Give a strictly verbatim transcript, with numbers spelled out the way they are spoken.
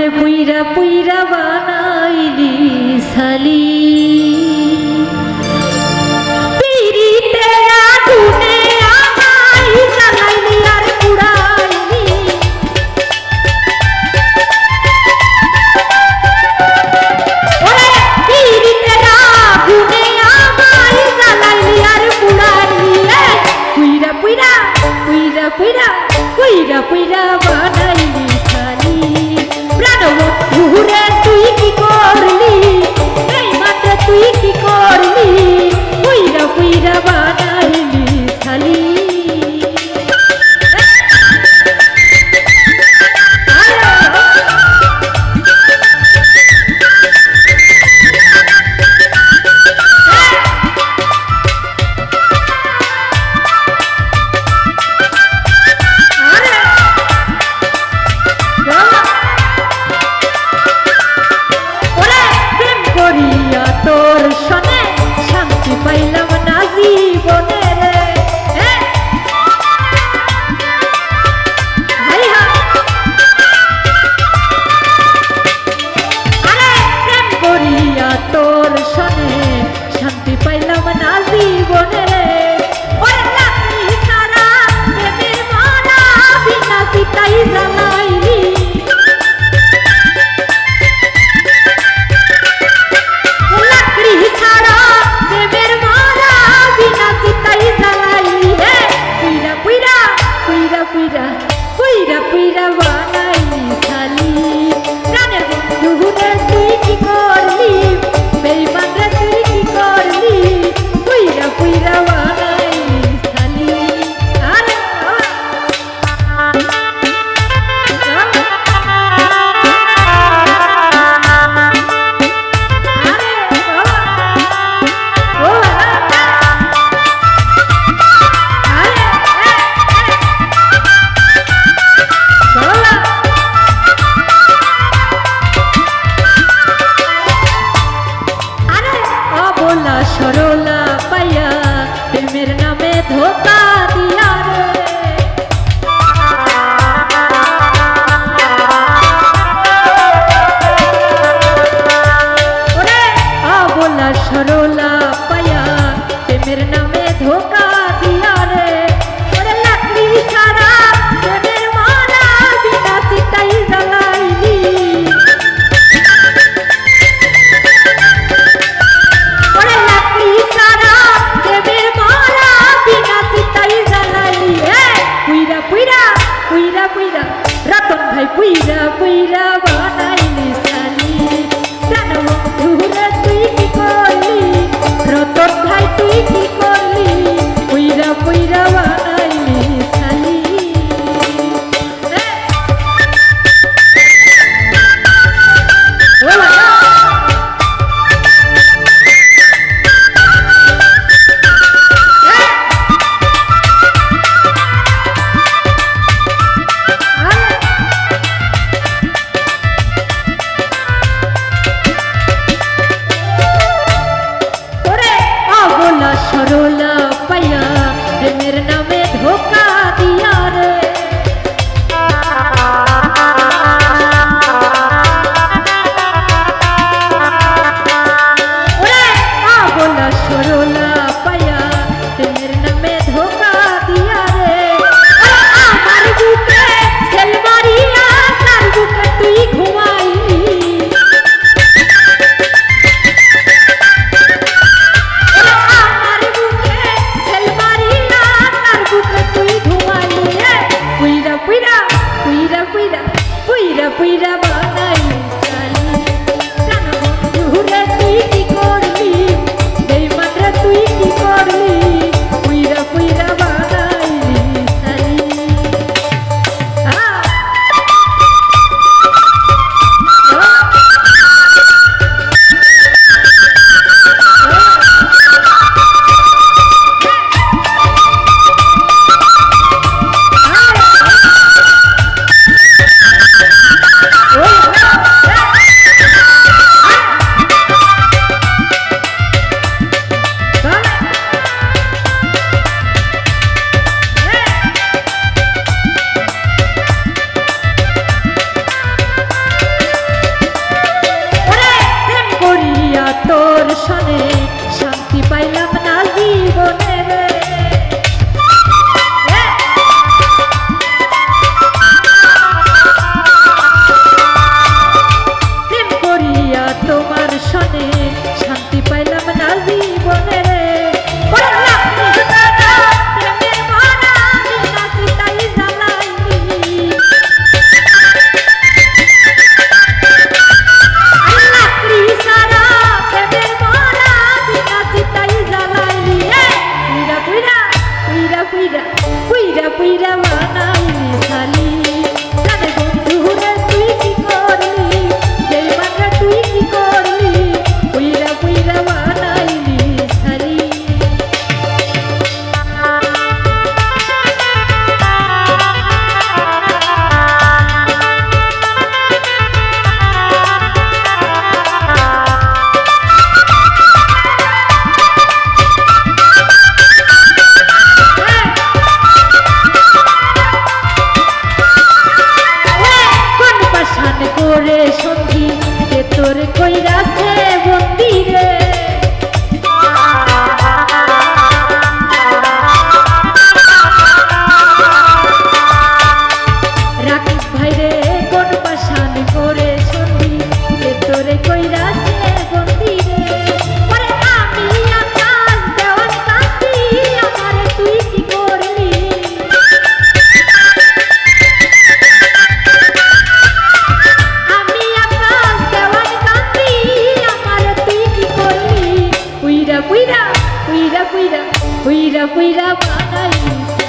আমারে পুইরা পুইরা বানাইলি সালি পিরিতে আগুনে আমাই জ্বালাইলি আর পুড়াইলি ওরে পিরিতে আগুনে আমাই জ্বালাইলি আর পুড়াইলি পুইরা পুইরা পুইরা পুইরা পুইরা পুইরা বানাইলি সালি প্রাণবন্ধুরে তুই কি করলি এই মাঠে তুই কি করলি পুইরা পুইরা বানাইলি সালি তোর শোনে শান্তি পাইলাম না জীবনে রে আরে প্রেম করিয়া তোর শোনে শান্তি পাইলাম না জীবনে রে ওরে লাকড়ি ছাড়া প্রেমের মালা বিনা চিতাই জ্বালাইলি পুইরা পুইরা বানাইলি সালি প্রাণের বন্ধুরে তুই কি করলি বেঈমান রে তুই কি করলি পুইরা পুইরা বানাইলি সালি আরে সরলা পাইয়া প্রেমের নামে ধোকা দিয়া রে ওরে আবলা সরলা পাইয়া প্রেমের নামে ধোকা দিয়া রে ওরে লাকড়ি ছাড়া প্রেমের মালা বিনা চিতাই জ্বালাইলি পুইরা পুইরা রতন ভাই পুইরা পুইরা বানাইলি সালি প্রাণবন্ধুরে তুই কি করলি রতন ভাই তুই কি করলি পুইরা পুইরা পুইরা পুইরা পুইরা বানাইছে